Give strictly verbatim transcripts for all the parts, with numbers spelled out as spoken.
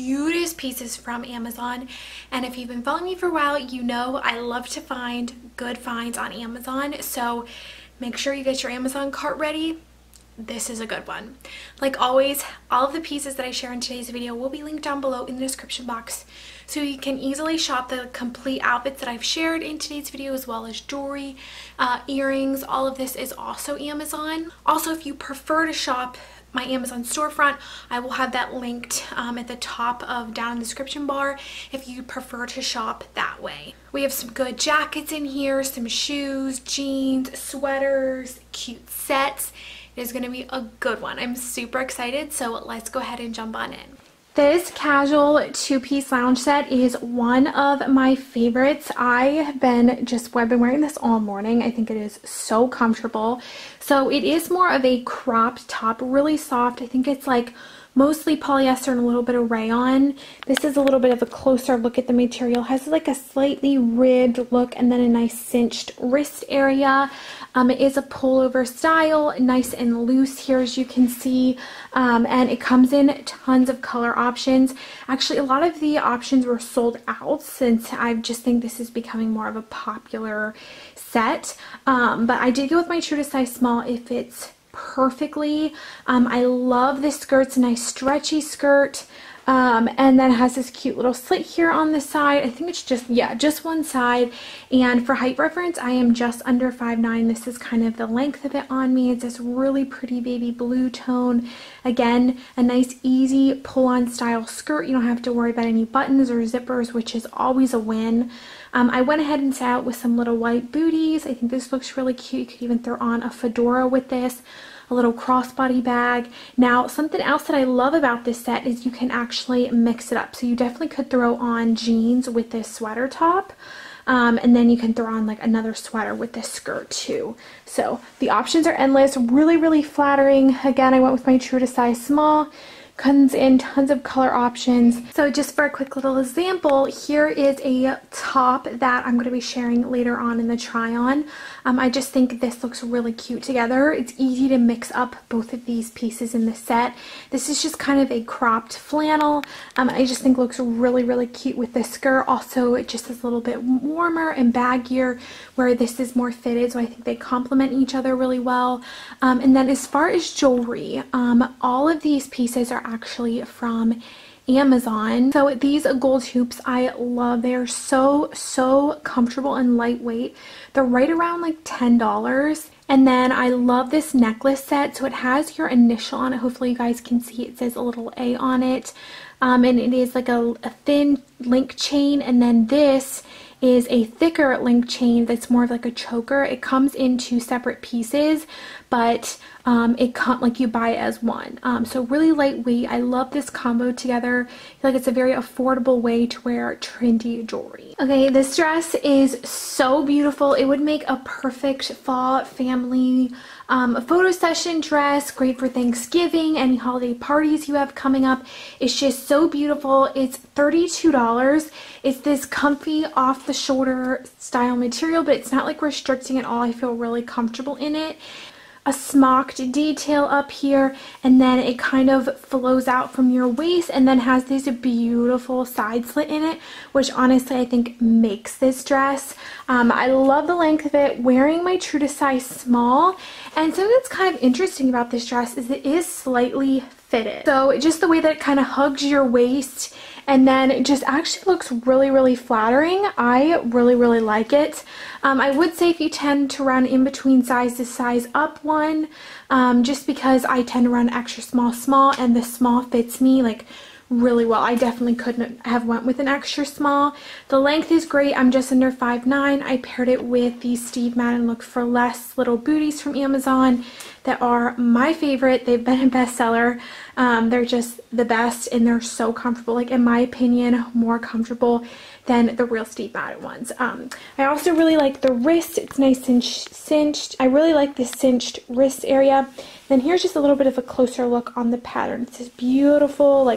cutest pieces from Amazon. And if you've been following me for a while, you know I love to find good finds on Amazon. So make sure you get your Amazon cart ready. This is a good one. Like always, all of the pieces that I share in today's video will be linked down below in the description box, so you can easily shop the complete outfits that I've shared in today's video, as well as jewelry, uh, earrings. All of this is also Amazon. Also, if you prefer to shop my Amazon storefront, I will have that linked um, at the top of down in the description bar if you prefer to shop that way. We have some good jackets in here, some shoes, jeans, sweaters, cute sets. It is going to be a good one. I'm super excited, so let's go ahead and jump on in. This casual two-piece lounge set is one of my favorites. I have been just, I've been wearing this all morning. I think it is so comfortable. So it is more of a cropped top, really soft. I think it's like mostly polyester and a little bit of rayon. This is a little bit of a closer look at the material. It has like a slightly ribbed look and then a nice cinched wrist area. Um, it is a pullover style, nice and loose here, as you can see, um, and it comes in tons of color options. Actually, a lot of the options were sold out, since I just think this is becoming more of a popular set, um, but I did go with my true to size small. It fits perfectly. Um, I love this skirt. It's a nice stretchy skirt. Um, and then it has this cute little slit here on the side. I think it's just, yeah, just one side. And for height reference, I am just under five nine. This is kind of the length of it on me. It's this really pretty baby blue tone. Again, a nice easy pull-on style skirt. You don't have to worry about any buttons or zippers, which is always a win. Um, I went ahead and set out with some little white booties. I think this looks really cute. You could even throw on a fedora with this. A little crossbody bag. Now, something else that I love about this set is you can actually mix it up. So you definitely could throw on jeans with this sweater top. Um, and then you can throw on like another sweater with this skirt too. So the options are endless. Really, really flattering. Again, I went with my true to size small. Comes in tons of color options. So just for a quick little example, here is a top that I'm going to be sharing later on in the try on. Um, I just think this looks really cute together. It's easy to mix up both of these pieces in the set. This is just kind of a cropped flannel. Um, I just think looks really, really cute with this skirt. Also, it just is a little bit warmer and baggier, where this is more fitted, so I think they complement each other really well. Um, and then as far as jewelry, um, all of these pieces are actually from Amazon. So these gold hoops I love. They are so, so comfortable and lightweight. They're right around like ten dollars. And then I love this necklace set. So it has your initial on it. Hopefully you guys can see it says a little A on it. Um, and it is like a, a thin link chain. And then this is a thicker link chain that's more of like a choker. It comes in two separate pieces, but um, it comes like you buy it as one. Um, so really lightweight. I love this combo together. I feel like it's a very affordable way to wear trendy jewelry. Okay, this dress is so beautiful. It would make a perfect fall family um, photo session dress. Great for Thanksgiving, any holiday parties you have coming up. It's just so beautiful. It's thirty-two dollars. It's this comfy off the shoulder style material, but it's not like restricting at all. I feel really comfortable in it. A smocked detail up here, and then it kind of flows out from your waist and then has this beautiful side slit in it, which honestly I think makes this dress. Um, I love the length of it, wearing my true to size small. And something that's kind of interesting about this dress is it is slightly fitted. So just the way that it kind of hugs your waist, and then it just actually looks really, really flattering. I really, really like it. Um, I would say if you tend to run in between size to size up one, um, just because I tend to run extra small, small, and the small fits me like really well. I definitely couldn't have went with an extra small. The length is great. I'm just under five nine. I paired it with the Steve Madden Look for Less little booties from Amazon that are my favorite. They've been a bestseller. Um, they're just the best, and they're so comfortable. Like, in my opinion, more comfortable than the real Steve Madden ones. Um, I also really like the wrist. It's nice and cinched. I really like the cinched wrist area. Then here's just a little bit of a closer look on the pattern. It's this beautiful, like,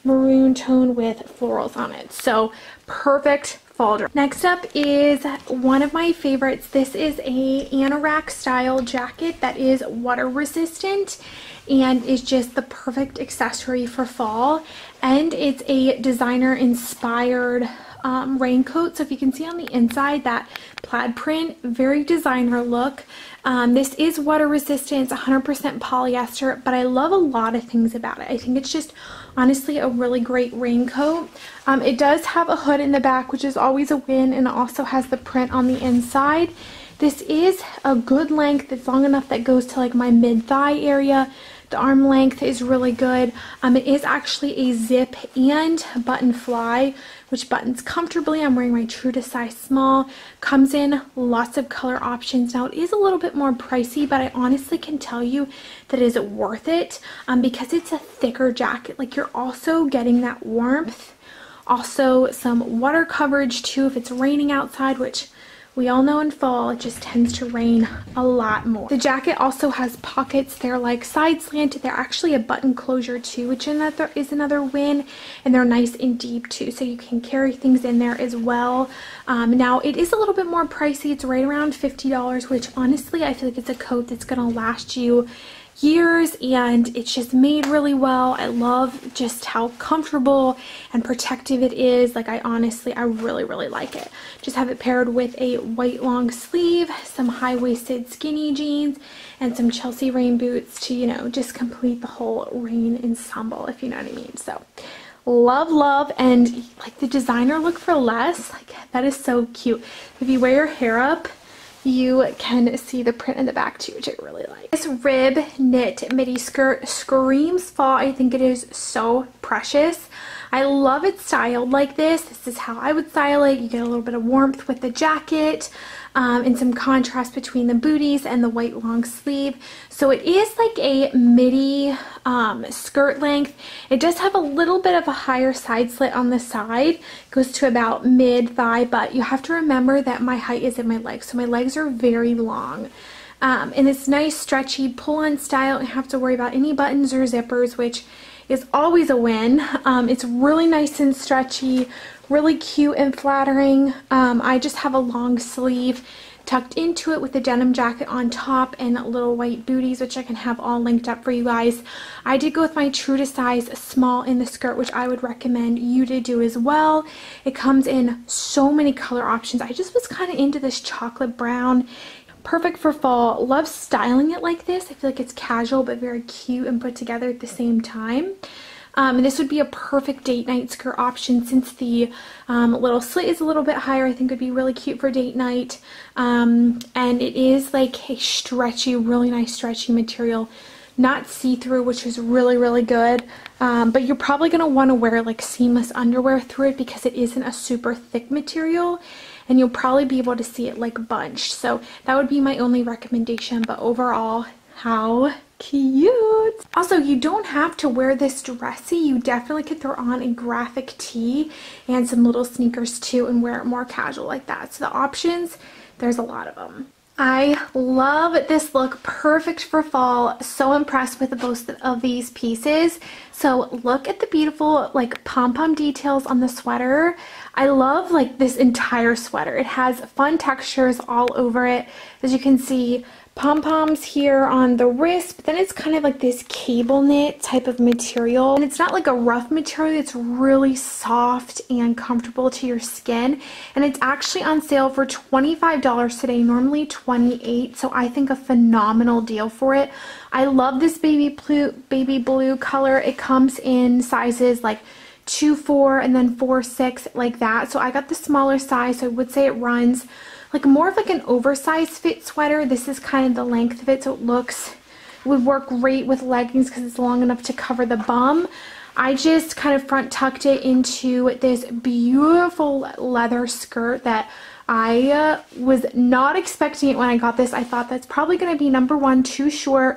maroon tone with florals on it. So perfect fall dress. Next up is one of my favorites. This is a anorak style jacket that is water resistant and is just the perfect accessory for fall. And it's a designer inspired um, raincoat. So if you can see on the inside, that plaid print, very designer look. Um, this is water resistant. It's one hundred percent polyester, but I love a lot of things about it. I think it's just honestly a really great raincoat. Um, it does have a hood in the back, which is always a win, and it also has the print on the inside. This is a good length. It's long enough that goes to like my mid-thigh area. The arm length is really good. Um, it is actually a zip and button fly, which buttons comfortably. I'm wearing my true to size small. Comes in lots of color options. Now it is a little bit more pricey, but I honestly can tell you that it is worth it um, because it's a thicker jacket. Like, you're also getting that warmth, also some water coverage too if it's raining outside, which we all know in fall it just tends to rain a lot more. The jacket also has pockets. They're like side slanted. They're actually a button closure too, which another is another win, and they're nice and deep too, so you can carry things in there as well. Um, now it is a little bit more pricey. It's right around fifty dollars, which honestly I feel like it's a coat that's gonna last you years, and it's just made really well. I love just how comfortable and protective it is. Like, I honestly I really really like it. Just have it paired with a white long sleeve, some high-waisted skinny jeans, and some Chelsea rain boots to, you know, just complete the whole rain ensemble, if you know what I mean. So love love and like the designer look for less, like that is so cute. If you wear your hair up, you can see the print in the back too, which I really like. This rib knit midi skirt screams fall. I think it is so precious. I love it styled like this. This is how I would style it. You get a little bit of warmth with the jacket um, and some contrast between the booties and the white long sleeve. So it is like a midi um, skirt length. It does have a little bit of a higher side slit on the side. It goes to about mid thigh, but you have to remember that my height is in my legs. So my legs are very long. Um, and it's nice, stretchy, pull-on style. You don't have to worry about any buttons or zippers, which is always a win. Um, it's really nice and stretchy, really cute and flattering. Um, I just have a long sleeve tucked into it with a denim jacket on top and little white booties, which I can have all linked up for you guys. I did go with my true to size small in the skirt, which I would recommend you to do as well. It comes in so many color options. I just was kind of into this chocolate brown. Perfect for fall. Love styling it like this. I feel like it's casual but very cute and put together at the same time. Um, and this would be a perfect date night skirt option since the um, little slit is a little bit higher. I think it would be really cute for date night. Um, and it is like a stretchy, really nice stretchy material. Not see-through, which is really, really good. Um, but you're probably going to want to wear like seamless underwear through it because it isn't a super thick material. And you'll probably be able to see it like bunched. So that would be my only recommendation. But overall, how cute. Also, you don't have to wear this dressy. You definitely could throw on a graphic tee and some little sneakers too and wear it more casual like that. So the options, there's a lot of them. I love this look, perfect for fall. So impressed with both of these pieces. So look at the beautiful like pom-pom details on the sweater. I love like this entire sweater. It has fun textures all over it. As you can see, pom-poms here on the wrist, but then it's kind of like this cable knit type of material, and it's not like a rough material. It's really soft and comfortable to your skin, and it's actually on sale for twenty-five dollars today, normally twenty-eight dollars, so I think a phenomenal deal for it. I love this baby blue baby blue color. It comes in sizes like two four and then four six like that, so I got the smaller size, so I would say it runs like more of like an oversized fit sweater. This is kind of the length of it, so it looks, it would work great with leggings because it's long enough to cover the bum. I just kind of front tucked it into this beautiful leather skirt that I uh, was not expecting it when I got this. I thought that's probably going to be number one, too short,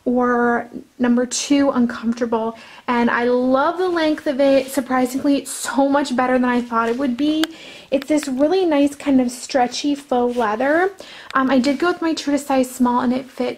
or number two, uncomfortable, and I love the length of it. Surprisingly, it's so much better than I thought it would be. It's this really nice kind of stretchy faux leather. Um, I did go with my true to size small and it fits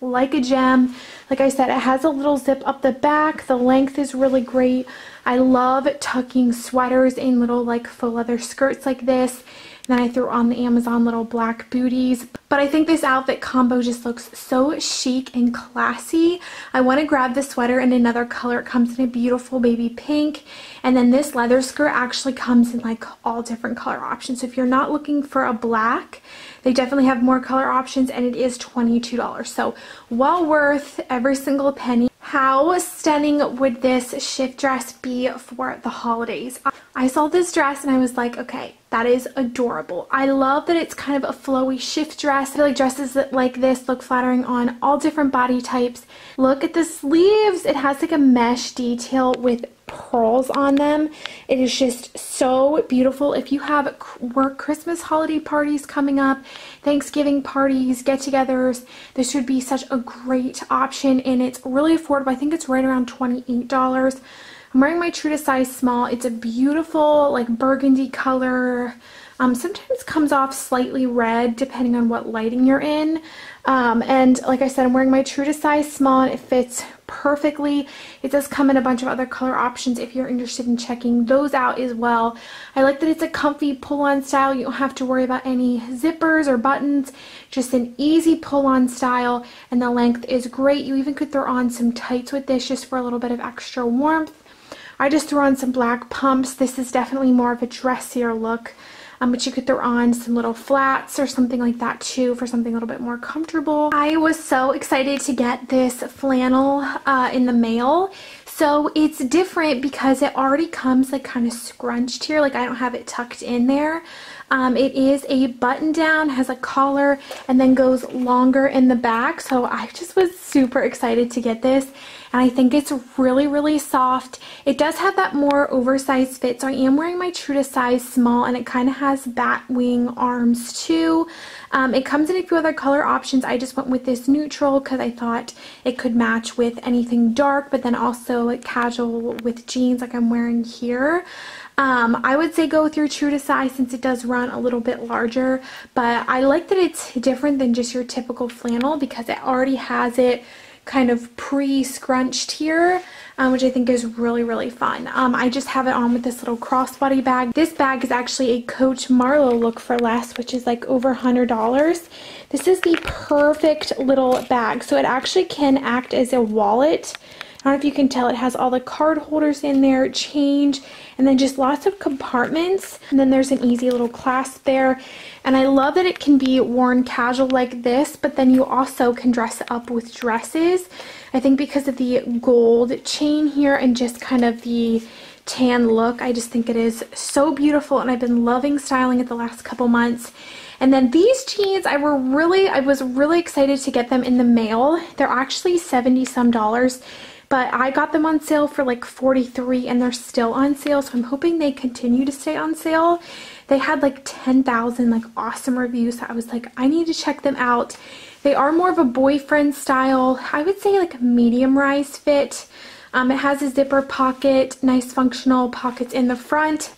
like a gem. Like I said, it has a little zip up the back. The length is really great. I love tucking sweaters in little like faux leather skirts like this. And then I threw on the Amazon little black booties. But I think this outfit combo just looks so chic and classy. I want to grab the sweater in another color. It comes in a beautiful baby pink. And then this leather skirt actually comes in like all different color options. So if you're not looking for a black, they definitely have more color options, and it is twenty-two dollars. So well worth every single penny. How stunning would this shift dress be for the holidays? I saw this dress and I was like, okay, that is adorable. I love that it's kind of a flowy shift dress. I feel like dresses like this look flattering on all different body types. Look at the sleeves. It has like a mesh detail with pearls on them. It is just so beautiful. If you have work Christmas holiday parties coming up, Thanksgiving parties, get-togethers, this would be such a great option, and it's really affordable. I think it's right around twenty-eight dollars. I'm wearing my true to size small. It's a beautiful like burgundy color. Um, sometimes comes off slightly red depending on what lighting you're in. Um, and like I said, I'm wearing my true to size small and it fits perfectly. It does come in a bunch of other color options if you're interested in checking those out as well. I like that it's a comfy pull-on style. You don't have to worry about any zippers or buttons. Just an easy pull-on style, and the length is great. You even could throw on some tights with this just for a little bit of extra warmth. I just threw on some black pumps. This is definitely more of a dressier look. Um, but you could throw on some little flats or something like that too for something a little bit more comfortable. I was so excited to get this flannel uh, in the mail. So it's different because it already comes like kind of scrunched here. Like I don't have it tucked in there. Um, it is a button down, has a collar, and then goes longer in the back. So I just was super excited to get this. And I think it's really, really soft. It does have that more oversized fit. So I am wearing my true to size small, and it kind of has bat wing arms too. Um, it comes in a few other color options. I just went with this neutral because I thought it could match with anything dark, but then also like casual with jeans like I'm wearing here. Um, I would say go with your true to size since it does run a little bit larger, but I like that it's different than just your typical flannel because it already has it kind of pre-scrunched here, um, which I think is really, really fun. Um, I just have it on with this little crossbody bag. This bag is actually a Coach Marlowe look for less, which is like over a hundred dollars. This is the perfect little bag. So it actually can act as a wallet. I don't know if you can tell, it has all the card holders in there, change, and then just lots of compartments. And then there's an easy little clasp there. And I love that it can be worn casual like this, but then you also can dress it up with dresses. I think because of the gold chain here and just kind of the tan look, I just think it is so beautiful, and I've been loving styling it the last couple months. And then these jeans, I were really, I was really excited to get them in the mail. They're actually seventy some dollars. But I got them on sale for like forty-three, and they're still on sale, so I'm hoping they continue to stay on sale. They had like ten thousand like awesome reviews, so I was like, I need to check them out. They are more of a boyfriend style, I would say like a medium rise fit. Um, it has a zipper pocket, nice functional pockets in the front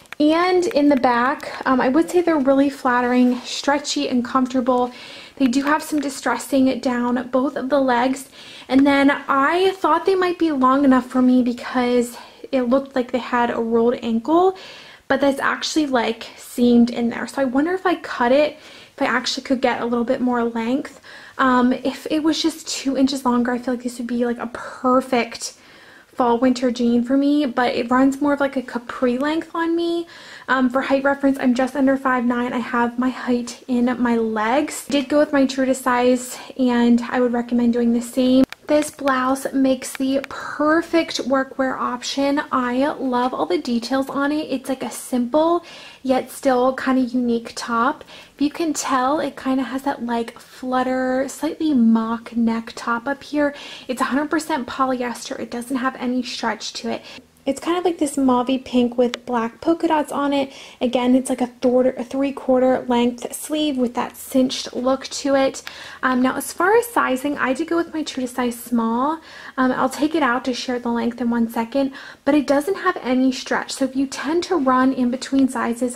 and in the back. Um, I would say they're really flattering, stretchy, and comfortable. They do have some distressing down both of the legs. And then I thought they might be long enough for me because it looked like they had a rolled ankle, but that's actually like seamed in there. So I wonder if I cut it, if I actually could get a little bit more length. Um, if it was just two inches longer, I feel like this would be like a perfect fall winter jean for me, but it runs more of like a capri length on me. Um, for height reference, I'm just under five nine. I have my height in my legs. I did go with my true to size, and I would recommend doing the same. This blouse makes the perfect workwear option. I love all the details on it. It's like a simple yet still kind of unique top. If you can tell, it kind of has that like flutter, slightly mock neck top up here. It's one hundred percent polyester. It doesn't have any stretch to it. It's kind of like this mauvey pink with black polka dots on it. Again, it's like a, a three-quarter length sleeve with that cinched look to it. Um, now, as far as sizing, I did go with my true to size small. Um, I'll take it out to share the length in one second, but it doesn't have any stretch. So if you tend to run in between sizes,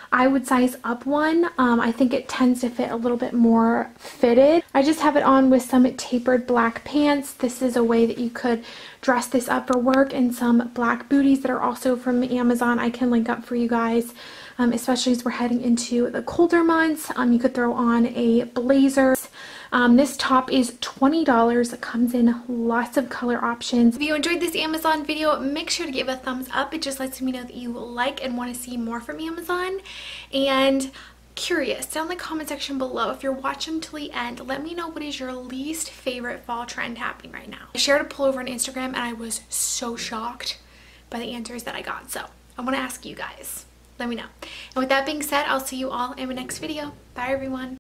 I would size up one. Um, I think it tends to fit a little bit more fitted. I just have it on with some tapered black pants. This is a way that you could dress this up for work, and some black booties that are also from Amazon. I can link up for you guys, um, especially as we're heading into the colder months. Um, you could throw on a blazer. Um, this top is twenty dollars. It comes in lots of color options. If you enjoyed this Amazon video, make sure to give a thumbs up. It just lets me know that you like and want to see more from Amazon. And curious, down in the comment section below, if you're watching till the end, let me know what is your least favorite fall trend happening right now. I shared a poll over on Instagram and I was so shocked by the answers that I got. So I want to ask you guys. Let me know. And with that being said, I'll see you all in my next video. Bye everyone.